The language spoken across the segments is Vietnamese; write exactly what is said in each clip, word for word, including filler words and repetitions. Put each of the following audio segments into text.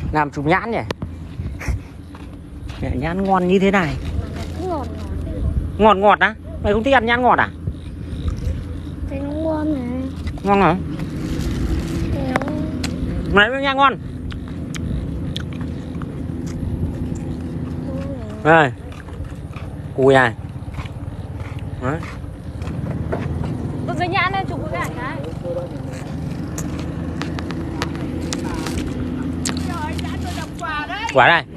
Làm chụp nhãn nhỉ. Nhãn ngon như thế này. Ngọt ngọt ngọt á? Mày không thích ăn nhãn ngọt à? Thấy nó ngon này. Ngon hả? Nó... Mày biết nhãn ngon. Đây. Cùi này. Đấy. Được cái nhãn này chụp cái ảnh cái. Quả đây.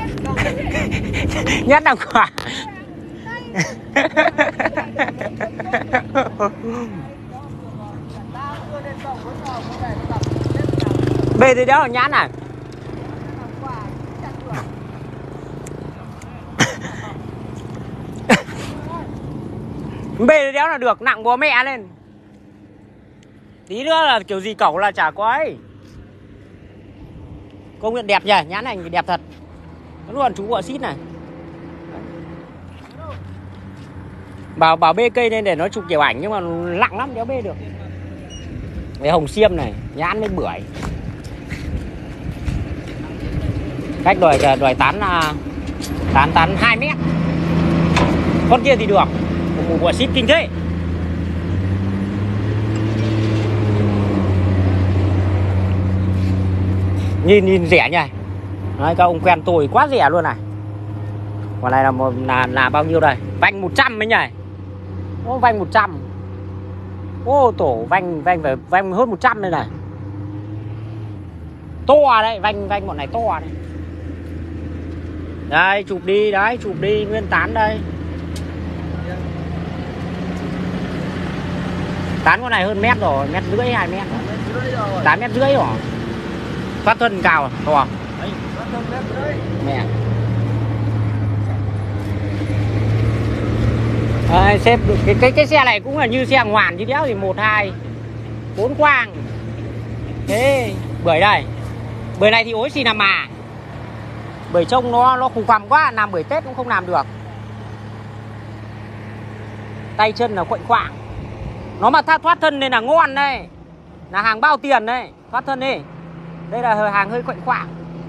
Nhãn đằng quả. Bê thì đó là nhãn này. Bê thì đéo là được, nặng bố mẹ lên. Tí nữa là kiểu gì cẩu là chả có ấy. Công nhận đẹp nhỉ, nhãn này đẹp thật. Nó còn chú bọ xít này. Bảo bảo bê cây lên để nó chụp kiểu ảnh nhưng mà nặng lắm đéo bê được. Cái hồng xiêm này, nhãn với bưởi. Cách đòi đòi tán tán tán hai mét. Con kia thì được. Một bọ xít kinh thế. Nhìn nhìn rẻ nhỉ. Đấy, các ông quen tôi quá rẻ luôn này. Còn này là một là, là bao nhiêu đây? Vanh một trăm ấy nhỉ. Ô vanh một trăm. Ô tổ vanh vanh phải vanh hơn một trăm đây này. To đấy, vanh vanh bọn này to đấy. Đây chụp đi, đấy chụp đi nguyên tán đây. Tán con này hơn mét rồi, mét rưỡi hai mét. Tám mét rưỡi rồi. Thoát thân cao to không? Mẹ. À, xếp cái, cái cái xe này cũng là như xe ngoàn chứ đéo thì một hai bốn quang. Thế bưởi đây. Bưởi này thì ối xì nằm mà. Bưởi trông nó nó khùng khoằm quá, làm bưởi Tết cũng không làm được. Tay chân là quạnh quạng. Nó mà thoát, thoát thân nên là ngon đây. Là hàng bao tiền đây, thoát thân đi. Đây là hàng hơi quạnh quạng.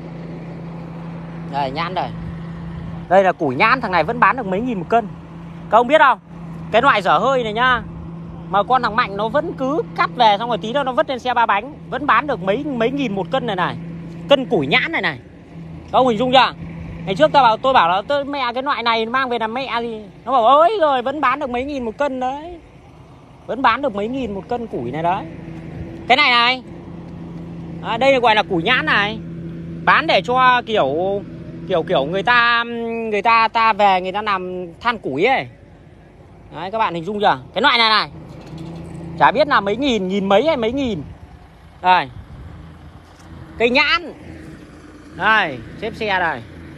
Đây nhãn đây. Đây là củi nhãn, thằng này vẫn bán được mấy nghìn một cân. Các ông biết không? Cái loại dở hơi này nhá. Mà con thằng Mạnh nó vẫn cứ cắt về xong rồi tí nữa nó vứt lên xe ba bánh. Vẫn bán được mấy mấy nghìn một cân này này. Cân củi nhãn này này. Các ông hình dung chưa? Ngày trước tao bảo tôi bảo là tôi mẹ cái loại này mang về làm mẹ gì. Nó bảo ơi rồi vẫn bán được mấy nghìn một cân đấy. Vẫn bán được mấy nghìn một cân củi này đấy. Cái này này. À, đây gọi là củi nhãn này. Bán để cho kiểu kiểu kiểu người ta người ta ta về người ta làm than củi ấy. Đấy các bạn hình dung chưa? Cái loại này này. Chả biết là mấy nghìn, nghìn mấy hay mấy nghìn. Đây. Cây nhãn. Đây, xếp xe đây.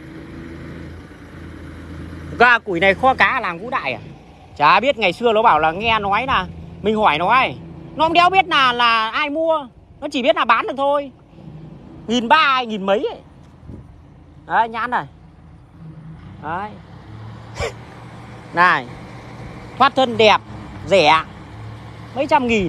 Ga củi này kho cá làm Vũ Đại à? Chả biết, ngày xưa nó bảo là nghe nói là mình hỏi nó ấy. Nó không đéo biết là là ai mua. Nó chỉ biết là bán được thôi. Nghìn ba, nghìn mấy ấy. Đấy, nhãn này. Đấy. Này. Thoát thân đẹp, rẻ. Mấy trăm nghìn.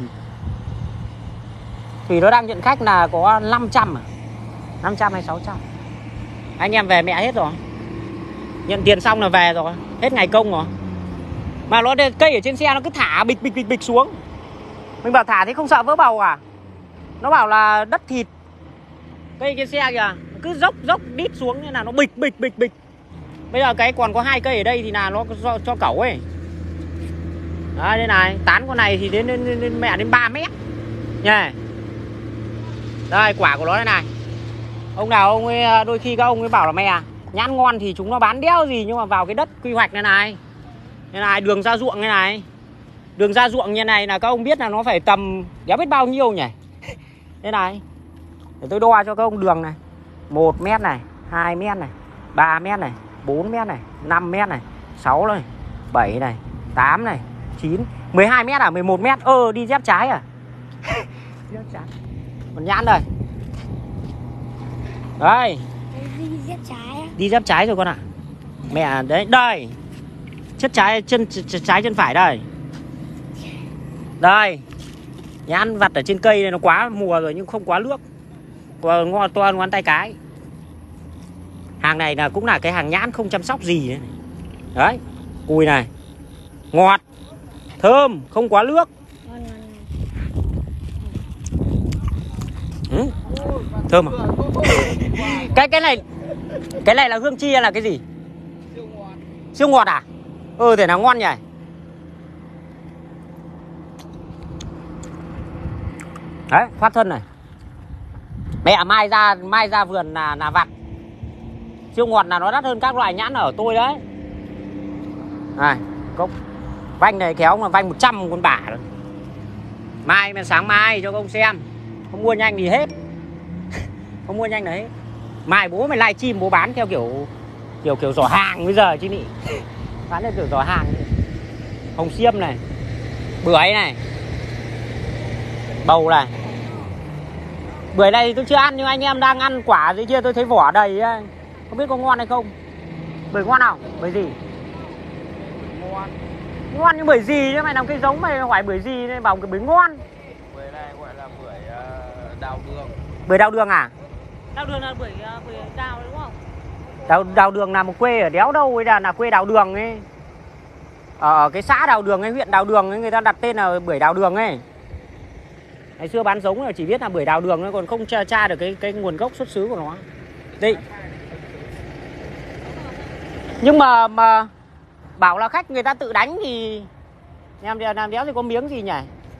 Thủy nó đang nhận khách là có năm trăm à? năm trăm hay sáu trăm. Anh em về mẹ hết rồi. Nhận tiền xong là về rồi. Hết ngày công rồi. Mà nó cây ở trên xe nó cứ thả bịch bịch bịch bịch xuống. Mình bảo thả thế không sợ vỡ bầu à? Nó bảo là đất thịt. Cây trên xe kìa, cứ dốc dốc đít xuống như là nó bịch bịch bịch bịch. Bây giờ cái còn có hai cây ở đây thì là nó cho, cho cẩu ấy. Đấy đây này, tán con này thì đến, đến, đến, đến mẹ đến ba mét nha. Đây quả của nó đây này. Ông nào ông ấy, đôi khi các ông ấy bảo là mẹ nhãn ngon thì chúng nó bán đéo gì. Nhưng mà vào cái đất quy hoạch này này. Đây này, đường ra ruộng này này. Đường ra ruộng như này là các ông biết là nó phải tầm đéo biết bao nhiêu nhỉ. Đây này. Để tôi đo cho các ông đường này. Một mét này, hai mét này, ba mét này, bốn mét này, năm mét này, sáu này, bảy này, tám này, chín, mười hai mét à, mười một mét. Ơ đi dép trái à. Dép trái. Còn nhãn đây. Đây. Đi dép trái á. Đi dép trái rồi con ạ. À. Mẹ đấy, đây. Chất trái chân trái chân phải đây. Đây. Nhãn vặt ở trên cây này nó quá mùa rồi nhưng không quá nước. Còn ngon to ngón tay cái. Hàng này là cũng là cái hàng nhãn không chăm sóc gì đấy. Đấy, cùi này ngọt, thơm, không quá nước. Ừ, thơm à? Cái cái này cái này là hương chi hay là cái gì? Siêu ngọt à? Ừ, thế nào ngon nhỉ? Đấy, thoát thân này. Mẹ mai ra mai ra vườn là là vặt. Siêu ngọt là nó đắt hơn các loại nhãn ở tôi đấy. Này, cốc vanh này kéo mà vanh một trăm con bả rồi. Mai mà sáng mai cho ông xem. Không mua nhanh gì hết. Không mua nhanh là hết. Mai bố mày livestream bố bán theo kiểu kiểu kiểu giỏ hàng bây giờ chứ nhỉ. Bán theo kiểu giỏ hàng. Hồng xiêm này, bưởi này, bầu này. Bưởi này tôi chưa ăn nhưng anh em đang ăn quả dưới kia tôi thấy vỏ đầy ấy. Không biết có ngon hay không. Bưởi ngon nào? Bưởi gì? Ngon. Ngon như bưởi gì chứ mày làm cây giống mày hỏi bưởi gì nên bảo cái bưởi ngon. Bưởi này gọi là bưởi uh, đào đường. Bưởi đào đường à? Đào đường là bưởi bưởi đào đúng không? Đào, đào đường là một quê ở đéo đâu ấy, là, là quê đào đường ấy. Ở cái xã đào đường ấy, huyện đào đường ấy, người ta đặt tên là bưởi đào đường ấy. Ngày xưa bán giống là chỉ biết là bưởi đào đường thôi, còn không tra, tra được cái cái nguồn gốc xuất xứ của nó. Đây. Nhưng mà mà bảo là khách người ta tự đánh thì làm làm đéo thì có miếng gì nhỉ?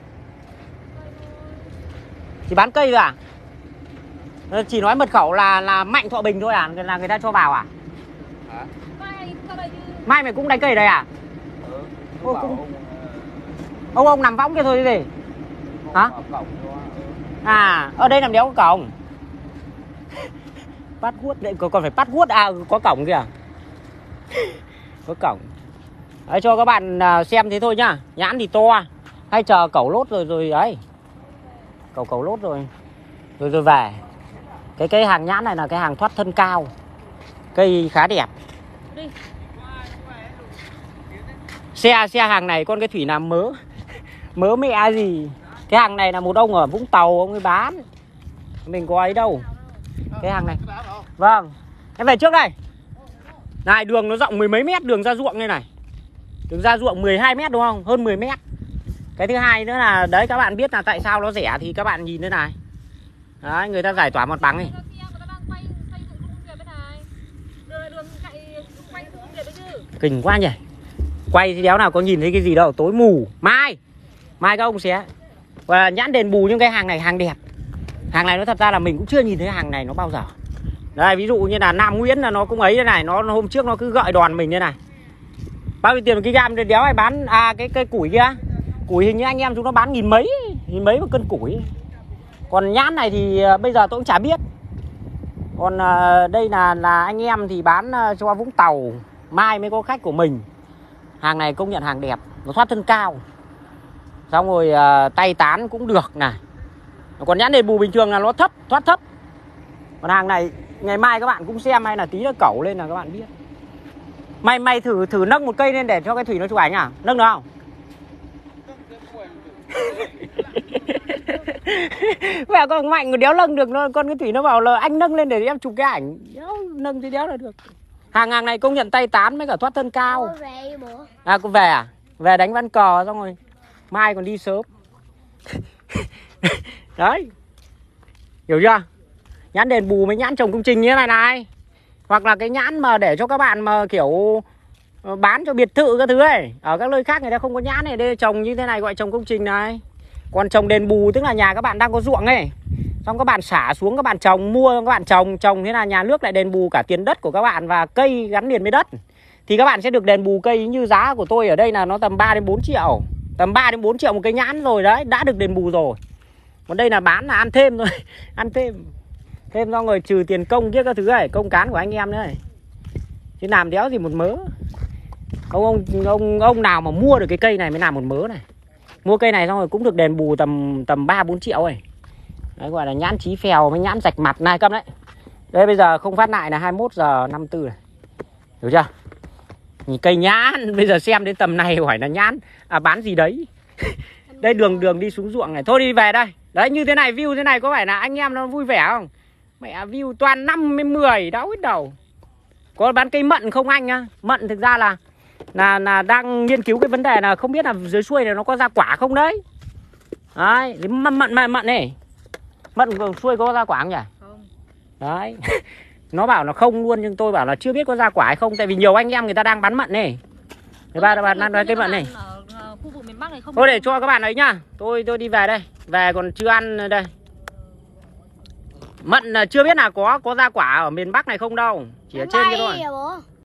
Chỉ bán cây thôi à? Chỉ nói mật khẩu là là Mạnh Thọ Bình thôi à? Là người ta cho vào à? Hả? Mai mày cũng đánh cây đây à? Ừ. Ô, cũng... Ông ông nằm võng kia thôi chứ gì? Hả? À, ở đây làm đéo có cổng. Bắt guốt đấy, còn phải bắt guốt à, có cổng kìa. Có cổng. Đấy, cho các bạn xem thế thôi nhá. Nhãn thì to. Hay chờ cẩu lốt rồi rồi ấy. Cẩu cẩu lốt rồi. Rồi rồi về. Cái cây hàng nhãn này là cái hàng thoát thân cao. Cây khá đẹp. Xe xe hàng này con cái Thủy làm mớ. Mớ mẹ gì. Cái hàng này là một ông ở Vũng Tàu ông ấy bán. Mình có ấy đâu. Cái hàng này. Vâng. Em về trước đây. Này, đường nó rộng mười mấy mét, đường ra ruộng đây này. Đường ra ruộng mười hai mét đúng không? Hơn mười mét. Cái thứ hai nữa là đấy, các bạn biết là tại sao nó rẻ thì các bạn nhìn thế này. Đấy, người ta giải tỏa mặt bằng này. Kinh quá nhỉ. Quay thì đéo nào có nhìn thấy cái gì đâu, tối mù. Mai Mai các ông sẽ và nhãn đền bù những cái hàng này hàng đẹp. Hàng này nó thật ra là mình cũng chưa nhìn thấy hàng này nó bao giờ. Đây, ví dụ như là Nam Nguyễn là nó cũng ấy thế này, nó hôm trước nó cứ gọi đòn mình thế này. Bao nhiêu tiền một kg gam đéo ai bán à cái cây củi kia. Củi hình như anh em chúng nó bán nghìn mấy, nghìn mấy một cân củi. Còn nhãn này thì bây giờ tôi cũng chả biết. Còn đây là là anh em thì bán cho Vũng Tàu, mai mới có khách của mình. Hàng này công nhận hàng đẹp, nó thoát thân cao. Xong rồi uh, tay tán cũng được này. Còn nhãn đền bù bình thường là nó thấp, thoát thấp. Còn hàng này ngày mai các bạn cũng xem hay là tí nó cẩu lên là các bạn biết. Mày mày thử thử nâng một cây lên để cho cái Thủy nó chụp ảnh à? Nâng được không? Mẹ con Mạnh đéo nâng được nó, con cái Thủy nó bảo là anh nâng lên để em chụp cái ảnh. Đéo, nâng thì đéo là được. Hàng hàng này công nhận tay tán với cả thoát thân cao. À, cô về à? Về đánh ván cờ xong rồi mai còn đi sớm. Đấy. Hiểu chưa? Nhãn đền bù với nhãn trồng công trình như thế này này. Hoặc là cái nhãn mà để cho các bạn mà kiểu bán cho biệt thự các thứ ấy. Ở các nơi khác người ta không có nhãn này, đây trồng như thế này gọi trồng công trình này. Còn trồng đền bù tức là nhà các bạn đang có ruộng ấy. Xong các bạn xả xuống các bạn trồng, mua các bạn trồng, trồng thế là nhà nước lại đền bù cả tiền đất của các bạn và cây gắn liền với đất. Thì các bạn sẽ được đền bù cây như giá của tôi ở đây là nó tầm ba đến bốn triệu. Tầm ba đến bốn triệu một cây nhãn rồi đấy, đã được đền bù rồi. Còn đây là bán là ăn thêm thôi, ăn thêm. Thêm do người trừ tiền công kia các thứ này, công cán của anh em nữa này. Chứ làm đéo gì một mớ. Ông ông ông ông nào mà mua được cái cây này mới làm một mớ này. Mua cây này xong rồi cũng được đền bù tầm tầm ba bốn triệu này. Đấy gọi là nhãn chí phèo với nhãn rạch mặt này, câm đấy. Đây bây giờ không phát lại là hai mươi mốt giờ năm mươi tư này. Hiểu chưa? Nhìn cây nhãn, bây giờ xem đến tầm này hỏi là nhãn à bán gì đấy. Đây đường đường đi xuống ruộng này. Thôi đi về đây. Đấy như thế này, view thế này có phải là anh em nó vui vẻ không? Mẹ view toàn năm với mười đau hết đầu. Có bán cây mận không anh nhá? Mận thực ra là là là đang nghiên cứu cái vấn đề là không biết là dưới xuôi này nó có ra quả không đấy. Đấy, mận mận mận mận này. Mận xuôi có ra quả không nhỉ? Không. Đấy. Nó bảo là không luôn nhưng tôi bảo là chưa biết có ra quả hay không, tại vì nhiều anh em người ta đang bán mận này. Người ba bạn đang nói cây mận này. Ở khu vực miền Bắc này không. Thôi để cho các bạn ấy nhá. Tôi tôi đi về đây. Về còn chưa ăn đây. Mận là chưa biết là có có ra quả ở miền Bắc này không đâu. Chỉ ở trên kia thôi.